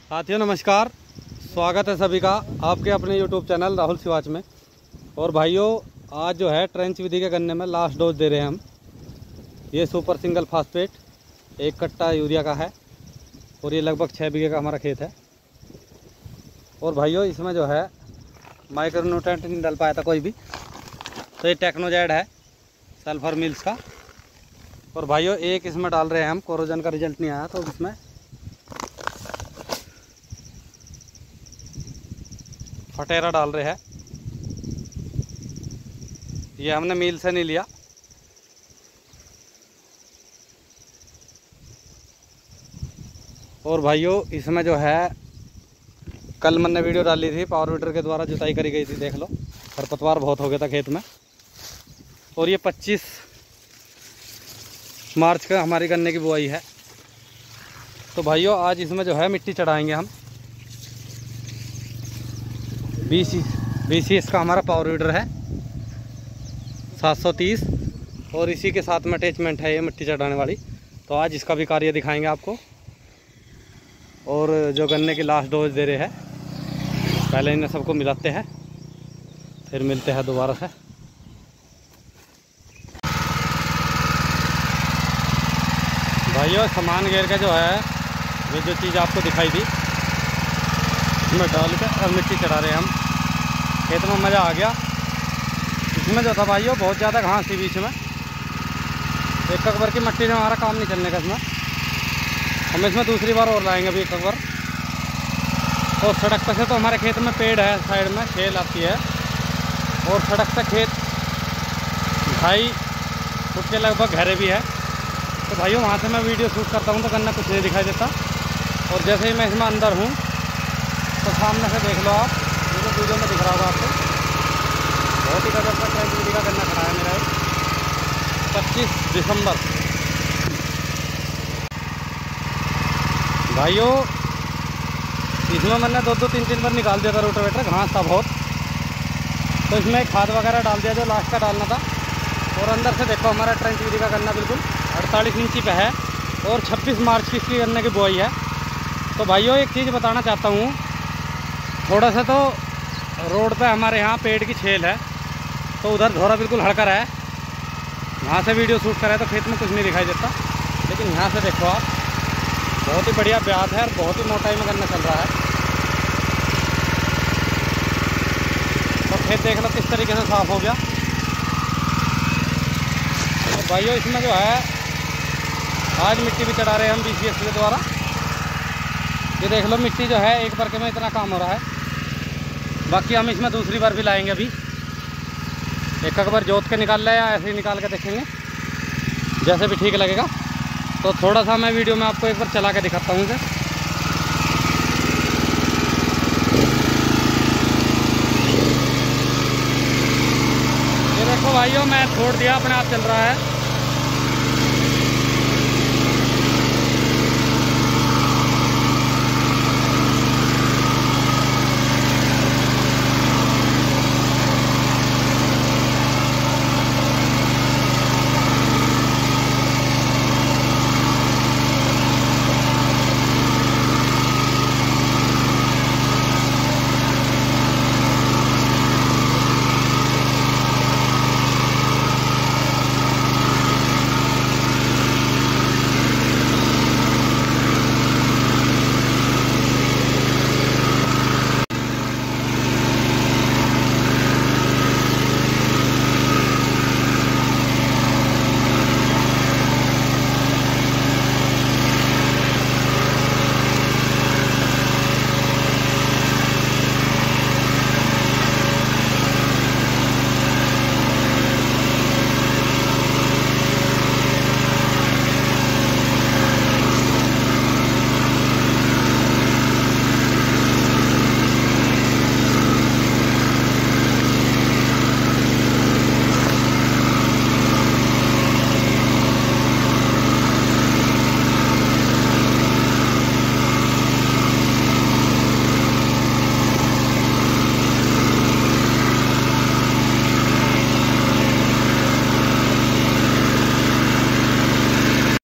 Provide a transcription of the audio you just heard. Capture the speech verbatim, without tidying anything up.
साथियों नमस्कार, स्वागत है सभी का आपके अपने यूट्यूब चैनल राहुल शिवाच में। और भाइयों, आज जो है ट्रेंच विधि के गन्ने में लास्ट डोज दे रहे हैं हम। ये सुपर सिंगल फास्फेट एक कट्टा यूरिया का है और ये लगभग छः बीघे का हमारा खेत है। और भाइयों, इसमें जो है माइक्रो न्यूट्रेंट नहीं डाल पाया था कोई भी, तो ये टेक्नोजेड है सल्फर मिल्स का। और भाइयों, एक इसमें डाल रहे हैं हम, कोरोजन का रिजल्ट नहीं आया तो इसमें फटेरा डाल रहे हैं। ये हमने मील से नहीं लिया। और भाइयों, इसमें जो है कल मैंने वीडियो डाली थी, पावर वीडर के द्वारा जुताई करी गई थी, देख लो। खरपतवार बहुत हो गया था खेत में। और ये पच्चीस मार्च का हमारी गन्ने की बुआई है। तो भाइयों, आज इसमें जो है मिट्टी चढ़ाएंगे हम। B C B C S का हमारा पावर वीडर है सात सौ तीस, और इसी के साथ में अटैचमेंट है ये मिट्टी चढ़ाने वाली। तो आज इसका भी कार्य दिखाएंगे आपको। और जो गन्ने की लास्ट डोज दे रहे हैं, पहले इन्हें सबको मिलाते हैं, फिर मिलते हैं दोबारा से। भाइयों, सामान घेर का जो है, वो जो चीज़ आपको दिखाई थी इसमें डाल कर अब मिट्टी चढ़ा रहे हैं हम। खेत में मज़ा आ गया। इसमें जो था भाइयों, बहुत ज़्यादा घास थी बीच में। एक अकबर की मिट्टी ने हमारा काम नहीं चलने का इसमें। हम इसमें दूसरी बार और लाएंगे अभी एक अकबर। और सड़क पर से तो हमारे खेत में पेड़ है, साइड में खेल आती है, और सड़क से खेत ढाई फुट के लगभग गहरे भी है। तो भाइयों, वहाँ से मैं वीडियो शूट करता हूँ तो गन्ना कुछ नहीं दिखाई देता। और जैसे ही मैं इसमें अंदर हूँ तो सामने से देख लो आप, जो वीडियो में दिख रहा होगा आपको, बहुत ही गजब का ट्रेंच विधि का गन्ना खड़ा है मेरा एक पच्चीस दिसंबर। भाइयों, इसमें मैंने दो दो तीन तीन बार निकाल दिया था रोटावेटर, घास था बहुत। तो इसमें खाद वगैरह डाल दिया जो लास्ट का डालना था। और अंदर से देखो, हमारा ट्रेंच विधि का गन्ना बिल्कुल अड़तालीस इंची पे है और छब्बीस मार्च की इसकी गन्ने की बुआई है। तो भाइयों, एक चीज़ बताना चाहता हूँ, थोड़ा सा तो रोड पे हमारे यहाँ पेड़ की छेल है, तो उधर धोरा बिल्कुल हड़कर है। वहाँ से वीडियो शूट करें तो खेत में कुछ नहीं दिखाई देता, लेकिन यहाँ से देखो आप, बहुत ही बढ़िया ब्याज है और बहुत ही मोटाई में गन्ना चल रहा है। तो खेत देख लो किस तरीके से साफ़ हो गया। तो भाइयों, इसमें जो है आज मिट्टी भी चढ़ा रहे हैं हम बी सी एस के द्वारा। ये देख लो, मिट्टी जो है एक बरके में इतना काम हो रहा है। बाकी हम इसमें दूसरी बार भी लाएंगे अभी। एक अकबर जोत के निकाल ले या ऐसे ही निकाल के देखेंगे, जैसे भी ठीक लगेगा। तो थोड़ा सा मैं वीडियो में आपको एक बार चला के दिखाता हूँ इसे। ये देखो भाइयों, मैं छोड़ दिया, अपने आप चल रहा है।